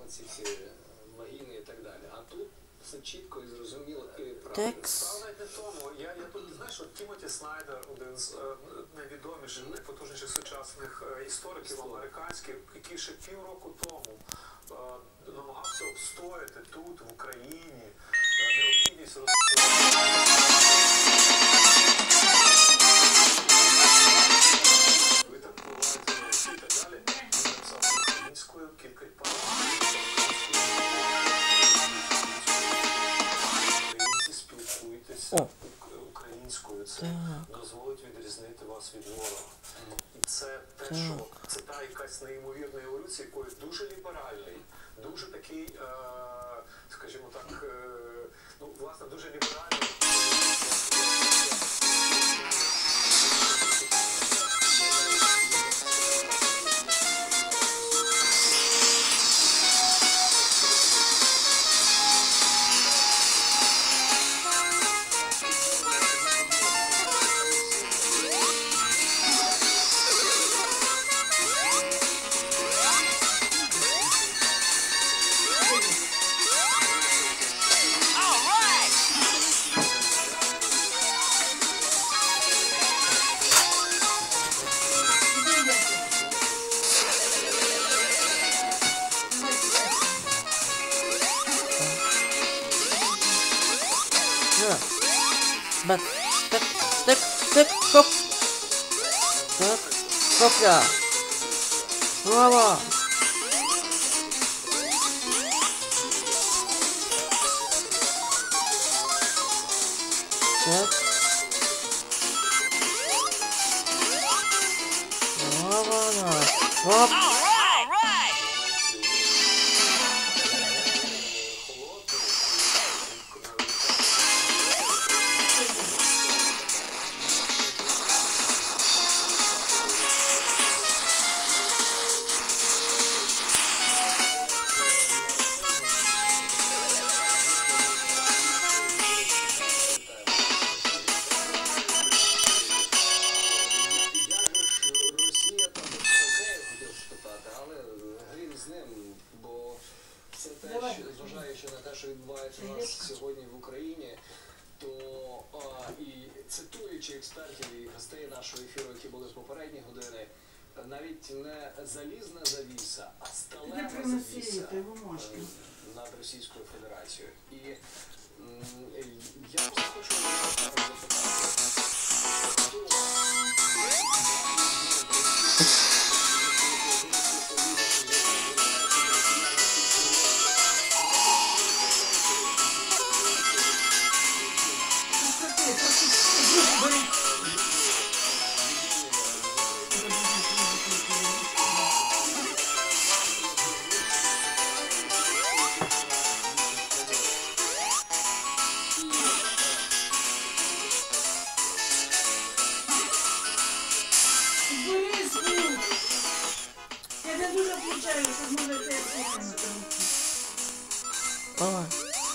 оці всі вагіни і так далі. А тут все чітко і зрозуміло і правильно. Справа навіть не тому. Я тут, знаєш, от Тімоті Снайдер, один з найвідоміших, найпотужніших сучасних істориків американських, який ще півроку тому намагався обстояти тут, в Україні, необхідність ви так впливаєте на Росію і так далі. Він написав українською, кілька українці спілкуйтеся українською. Це дозволить відрізнити вас від ворога. І це те, що це та якась неймовірна еволюція, якої дуже ліберальний, дуже такий, скажімо так, ну, власне, дуже ліберальний. Стоп, стоп. Так, стопля. Слава. Так. Слава. Оп. Зважаючи на те, що відбувається у нас сьогодні в Україні, то і цитуючи експертів і гостей нашого ефіру, які були в попередні години, навіть не залізна завіса, а сталева завіса над Російською Федерацією. І я просто хочу запитати, Я не дуже включаю, що можете слухати. Давай.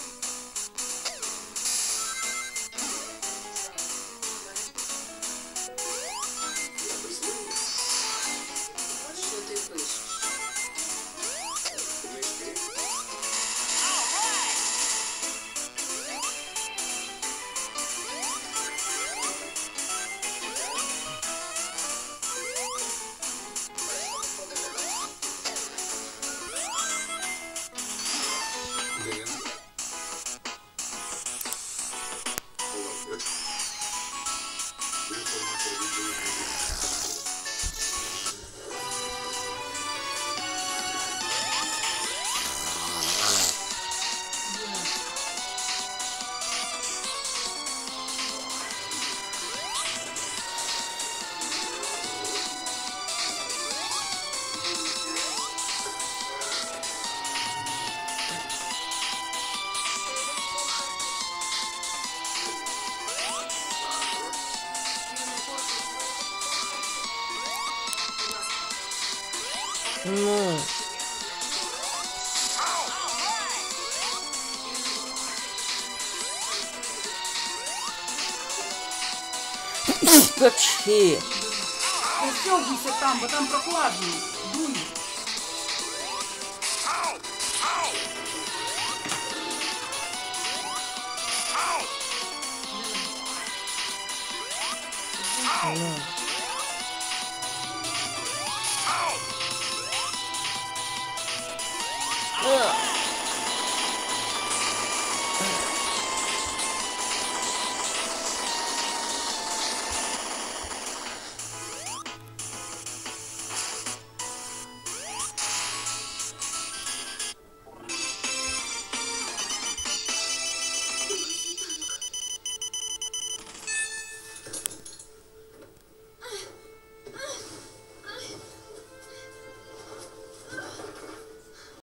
що ти пишеш? Ну. Скачи. Не стягуйся там, бо там прокладно. Дуй. Ля.